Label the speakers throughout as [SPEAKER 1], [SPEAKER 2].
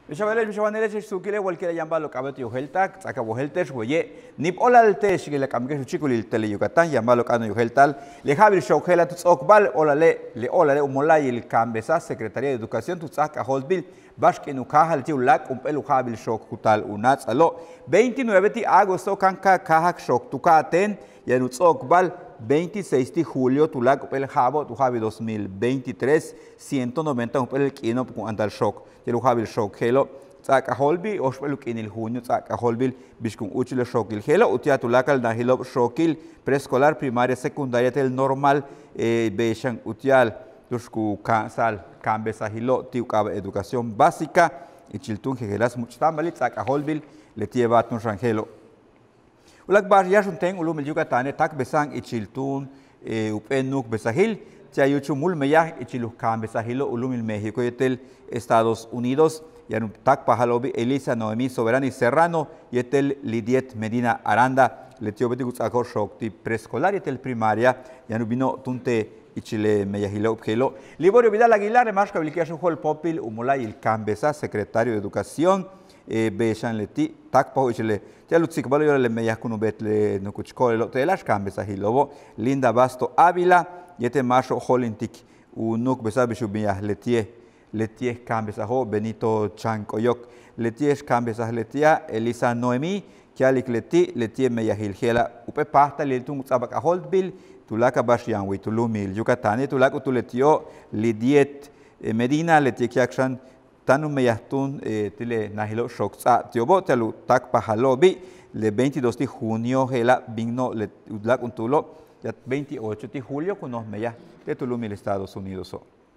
[SPEAKER 1] Mishavanele sukile cualquiera llama lo cabete yoheltak, saca boheltes, güeye, nip olaltes, que le cambie su chico el tele Yucatán, llama lo cano yoheltal, le javi shokela tu okbal, olale umolay el cambesa, Secretaría de Educación, tu saca holbil, bashke nukaha el tiulak, pelu javi shok kutal unats alo, 29 de agosto kanka kahak shok tukaten, y en okbal, 26 de julio, tulak el jabo, tu javi 2023, 190 el kino con andal shock. Yelo jabil shock helo tsaka holbi oshpeluk inil junio tsaka holbil bishkun uchile shokil helo utia tulakal na helo shokil preescolar primaria secundaria tel normal beshan utial tushku kansal kambesa hilo tiukaba educación básica y chiltun hegelas muchtambali tsaka holbil letiebat no rangelo ulak bar yashunten ulumil yucatane tak besang y chiltun upenuk besahil Chayuchu mulmeyah ichilus cambesahilo ulumil México y etel Estados Unidos y en tak pahalobi Elisa Noemí Soberani Serrano y etel Lidiet Medina Aranda letio betiguts akor shokti preescolar y etel primaria y anubino tunte ichile meyahilo ubgelo Liborio Vidal Aguilar más kabilikiashu hol popil umulay il cambesa secretario de Educación beshan leti tak paho ichile ya lutsik balo yo le meyah kunubet le nukuchkole lo telash cambesahilobo Linda Basto Ávila Yete macho holintik unuk besabishu biyah letie cambesaho Benito Chancoyoc letie cambesah letia Elisa Noemí kialik letie meyahilgela upe pasta letung sabak aholbil tulaka bashian wi tulumil Yucatán tulak utuletio Lidiet Medina letie kiakshan tanu meyahtun tile nahilo shoksa tiobo telu tak pahalobi le 22 de junio hela bigno le udlak untulo ya 28 de julio con los meyas de Tulum, Estados Unidos.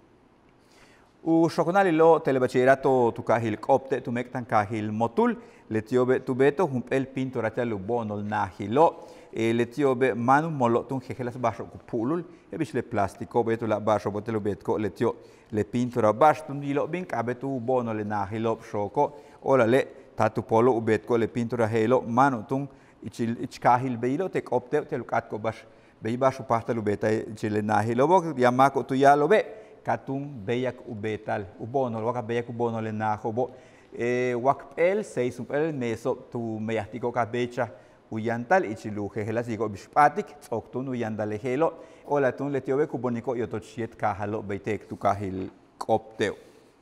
[SPEAKER 1] Shokonali lo telebachillerato tu kahil kopte tu mektan kahil motul letiobe tu beto el pintorata lu bonol nahilo letiobe manu molotun jejelas basho pulul e bisle plástico beto la basho botelo betko letio le pintora bastun dilo bin kabetu bonol nahilo shoko ola le tatu polo ubetko le pintora helo manu tun ichkahil beilo te kopte te lukatko bash Beiba su pasta lubeta chile nahi lobo yamako tu ya lobe katung beyak ubetal ubono waka beyak ubono le nahobo wakpel 6 meso tu meyastiko kabecha uyantal ichilu hela sigo bishpatik oktun uyandale helo ola tun letiobe kuboniko yotochiet kahalo beitek tu kahil kopteo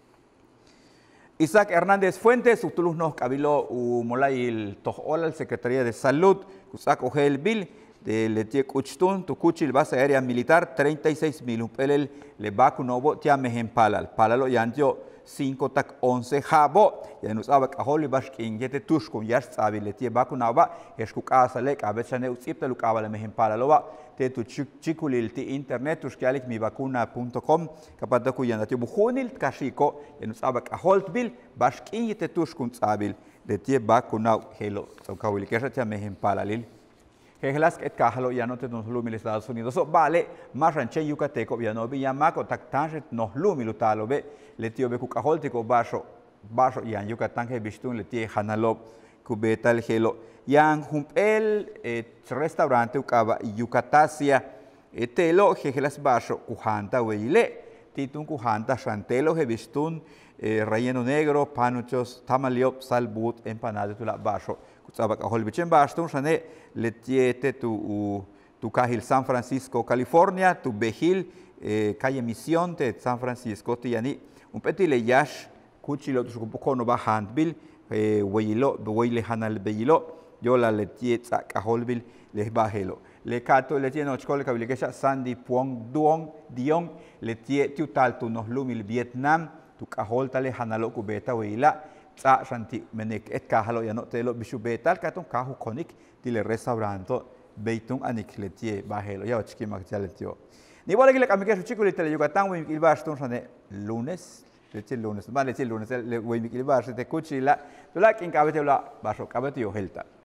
[SPEAKER 1] Isaac Hernández Fuentes, utulus nos cabilo molail tohola el Secretaría de Salud, Cusac Ogel Bill, de Letiek Uchtun, Tucuchil, base aérea militar, 36.000, pelel le vacunobo, tia mejempalal, palalo yantio 5 tak 11 jabo, ya nos abak aholi bashkin yete tushkun yash sabi le tie vacunaba, eshkuk asale, cabechane utsipta lukaba le mejempalaloba, te tu chikulil ti internet, tushkialik mivacuna.com, kapataku yanatio buhunil kashiko, ya nos abak aholtbil, bashkin yete tushkun sabil, le tie vacunau, helo, so kawil kesha tia mejempalalil. Hegelas et kahalo ya no te nos lumil Estados Unidos. So vale, más ranche yucateco ya no vi yamako taktanjet nos lumil utalo be letio be kukaholtiko basho yan Yucatán he bistun letie hanalo kubetal helo yan humpel restaurante ukaba Yucatasia etelo hegelas basho kuhanta weile titun kuhanta chantelo he bistun relleno negro panuchos tamaliop salbut empanada tula basho sabak ahol bichen bastun shane letiete tu kahil San Francisco California tu behil calle Misión de San Francisco tiani un petit le yash kuchilo tu kono ba handbil weile hanal beilo yo la letiet sak aholbil le bahelo le kato letie no chkol kabilikesha Sandy Puong Dion letie tu tal tu nos lumil Vietnam tu kahol tale hanalo kubeta weila sa shanti menek et kahalo ya no telo bishu betal katung kahu konik tile restauranto beitung anik letie bahelo ya chiki makjaletio ni bola gile kamike su chiku tele Yucatán wi ilbastung shane lunes vale lunes le wi ilbas te kuchila tula kin kabete la baso kabete yo helta